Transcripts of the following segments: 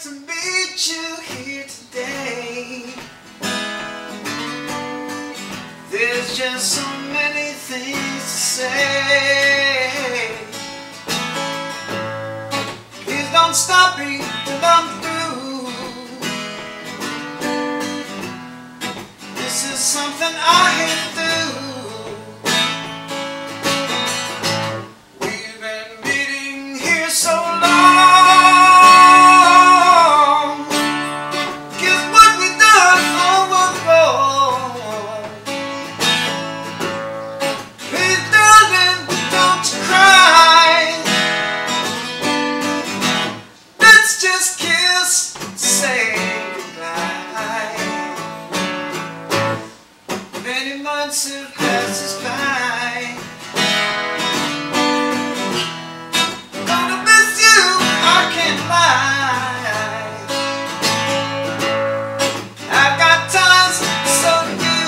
to meet you here today. There's just so many things to say. Please don't stop me till I'm through. This is something I hate to do. We've been meeting here so long, 'cause what we done all was wrong. Please darling, don't you cry. Let's just kiss and say goodbye. Many months have passed us by. Gonna miss you, I can't lie. I've got ties, so do you.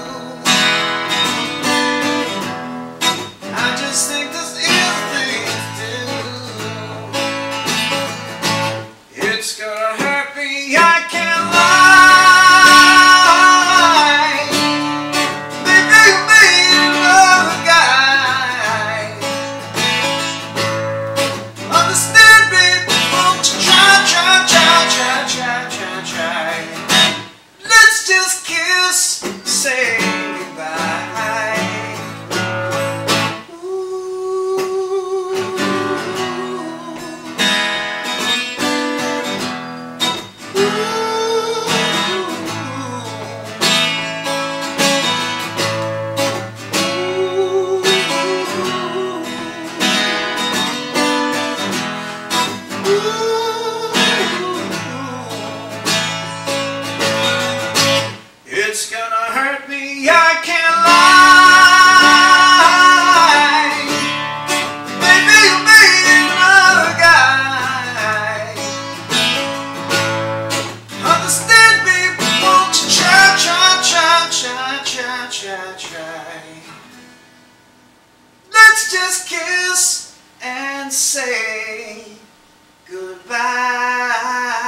I just think this is the thing to do. It's gonna hurt me, I can't lie. Maybe you made another guy. Understand me, won't you try. Let's just kiss, say goodbye. It's gonna hurt me, I can't lie. Maybe you made another guy. Understand me, won't you try. Let's just kiss and say goodbye.